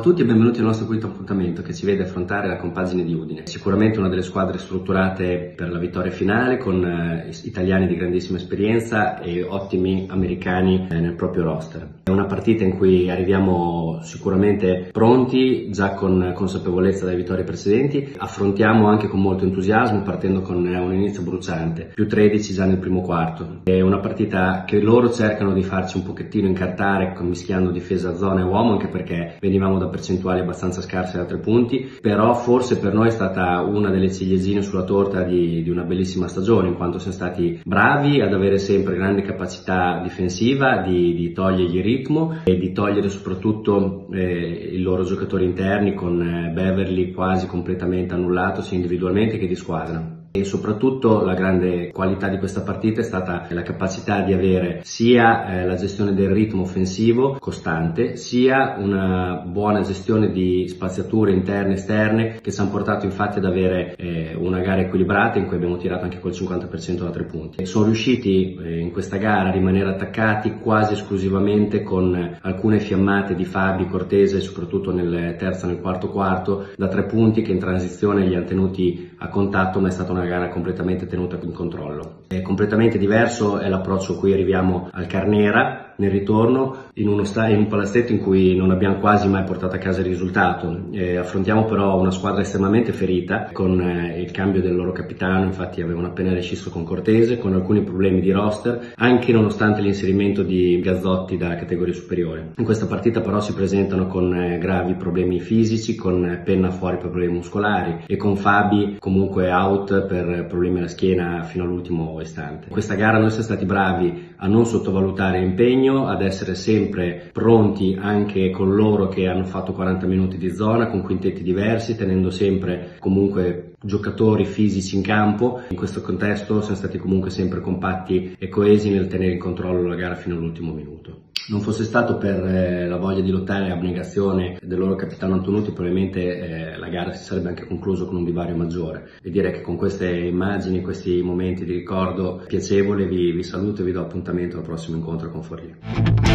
Ciao a tutti e benvenuti al nostro quinto appuntamento che ci vede affrontare la compagine di Udine. Sicuramente una delle squadre strutturate per la vittoria finale, con italiani di grandissima esperienza e ottimi americani nel proprio roster. È una partita in cui arriviamo sicuramente pronti, già con consapevolezza delle vittorie precedenti. Affrontiamo anche con molto entusiasmo, partendo con un inizio bruciante, più 13 già nel primo quarto. È una partita che loro cercano di farci un pochettino incartare, mischiando difesa, zona e uomo, anche perché venivamo da percentuali abbastanza scarse da 3 punti, però forse per noi è stata una delle ciliegine sulla torta di una bellissima stagione, in quanto siamo stati bravi ad avere sempre grande capacità difensiva di togliergli ritmo e di togliere soprattutto i loro giocatori interni, con Beverly quasi completamente annullato sia individualmente che di squadra. E soprattutto la grande qualità di questa partita è stata la capacità di avere sia la gestione del ritmo offensivo costante, sia una buona gestione di spaziature interne e esterne, che ci hanno portato infatti ad avere una gara equilibrata in cui abbiamo tirato anche col 50% da 3 punti. Sono riusciti in questa gara a rimanere attaccati quasi esclusivamente con alcune fiammate di Fabi, Cortese, soprattutto nel terzo e nel quarto da 3 punti, che in transizione li hanno tenuti a contatto, ma è stata una gara completamente tenuta in controllo. Completamente diverso è l'approccio a cui arriviamo al Carnera nel ritorno, in un palazzetto in cui non abbiamo quasi mai portato a casa il risultato. Affrontiamo però una squadra estremamente ferita, con il cambio del loro capitano, infatti avevano appena rescisso con Cortese, con alcuni problemi di roster, anche nonostante l'inserimento di Gazzotti da categoria superiore. In questa partita però si presentano con gravi problemi fisici, con Penna fuori per problemi muscolari e con Fabi comunque out per problemi alla schiena fino all'ultimo istante. In questa gara noi siamo stati bravi a non sottovalutare l'impegno, ad essere sempre pronti anche con loro che hanno fatto 40 minuti di zona con quintetti diversi, tenendo sempre comunque giocatori fisici in campo. In questo contesto siamo stati comunque sempre compatti e coesi nel tenere in controllo la gara fino all'ultimo minuto. Non fosse stato per la voglia di lottare e abnegazione del loro capitano Antonucci, probabilmente la gara si sarebbe anche conclusa con un divario maggiore. E direi che con queste immagini, questi momenti di ricordo piacevole vi saluto e vi do appuntamento al prossimo incontro con Forlì.